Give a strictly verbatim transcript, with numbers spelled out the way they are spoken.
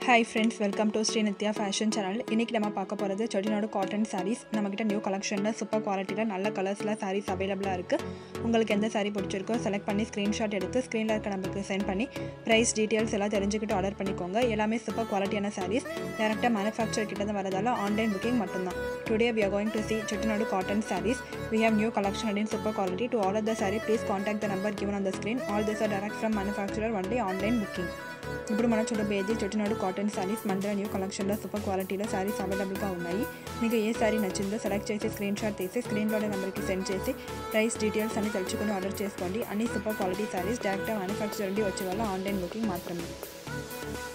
Hi friends, welcome to Sri Nithya Fashion channel. இன்னைக்கு நம்ம பார்க்க போறது Chettinad cotton sarees. நம்மகிட்ட நியூ கலெக்ஷன்ல சூப்பர் குவாலிட்டில நல்ல கலர்ஸ்ல sarees அவேலபிளா இருக்கு. உங்களுக்கு எந்த saree பிடிச்சிருக்கோ செலக்ட் பண்ணி ஸ்கிரீன்ஷாட் எடுத்து ஸ்கிரீன்ல இருக்க நம்பருக்கு சென்ட் பண்ணி பிரைஸ் டீடைல்ஸ் எல்லாம் தெரிஞ்சுக்கிட்டு ஆர்டர் பண்ணிக்கோங்க. எல்லாமே சூப்பர் குவாலிட்டியான sarees. டைரக்டா manufacturer கிட்ட இருந்து வரதால ஆன்லைன் புக்கிங் மட்டும்தான். Today we are going to see Chettinad cotton sarees. We have new collection in super quality. To order the saree, please contact the number given on the screen. All these are direct from manufacturer, only online booking. ఇప్పుడు మనం చూడబోయేది Chettinad cotton saris. మన new కలెక్షన్లో super క్వాలిటీలో సారీస్ అవైలబుల్గా ఉన్నాయి. మీకు ఏ సారీ నచ్చిందో సెలెక్ట్ చేసి స్క్రీన్ షాట్ తీసి స్క్రీన్లోనే నెంబర్కి సెండ్ చేసి ప్రైస్ డీటెయిల్స్ అన్ని తెలుసుకుని ఆర్డర్ చేసుకోండి. అన్ని సూపర్ క్వాలిటీ సారీస్ డైరెక్ట్గా మ్యానుఫ్యాక్చర్ నుండి వచ్చే వల్ల ఆన్లైన్ బుకింగ్ మాత్రమే.